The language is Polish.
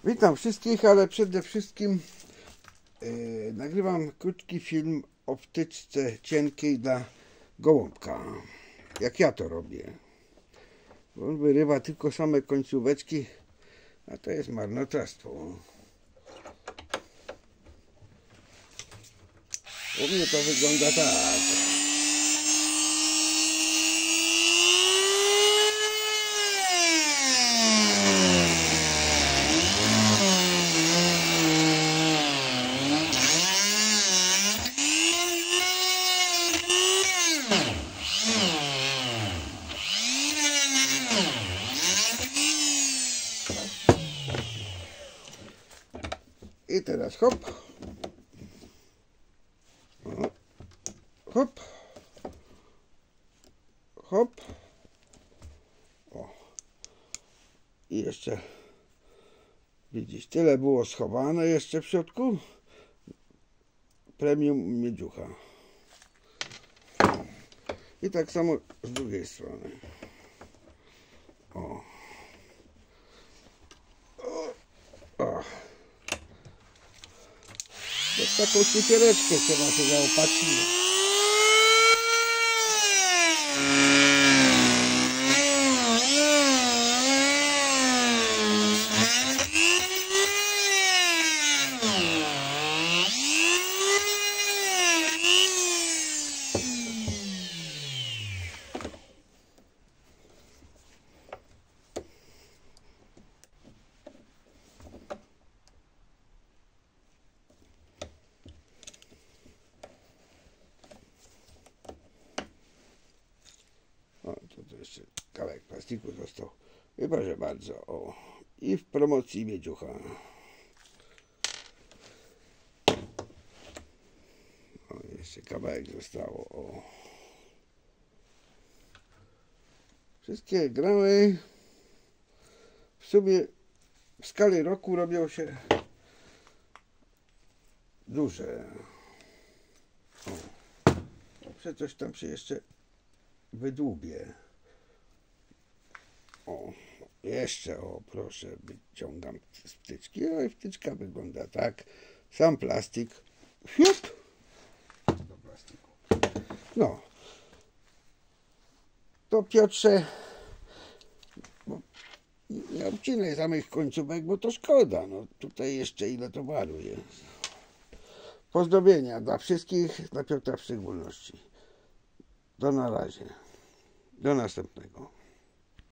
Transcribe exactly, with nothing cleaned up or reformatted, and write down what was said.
Witam wszystkich, ale przede wszystkim yy, nagrywam krótki film o wtyczce cienkiej dla gołąbka. Jak ja to robię. Bo on wyrywa tylko same końcóweczki, a to jest marnotrawstwo. U mnie to wygląda tak. I teraz hop, o, hop, hop, o. I jeszcze, widzisz, tyle było schowane jeszcze w środku. Premium miedziucha. I tak samo z drugiej strony. O. O. O. To taką cukiereczkę trzeba się zaopatrzyć. O, to, to jeszcze kawałek plastiku został. I proszę bardzo, o. I w promocji miedziucha. O, jeszcze kawałek zostało, o. Wszystkie gramy w sumie w skali roku robią się duże. O. Muszę coś tam się jeszcze wydłubię. O, jeszcze, o proszę, wyciągam z wtyczki. O, i wtyczka wygląda tak. Sam plastik. Fiup. Do plastiku. No. To Piotrze, nie obcinaj samych końcówek, bo to szkoda. No, tutaj jeszcze ile towaru jest. Pozdrowienia dla wszystkich, dla Piotra w szczególności. Do na razie. Do następnego.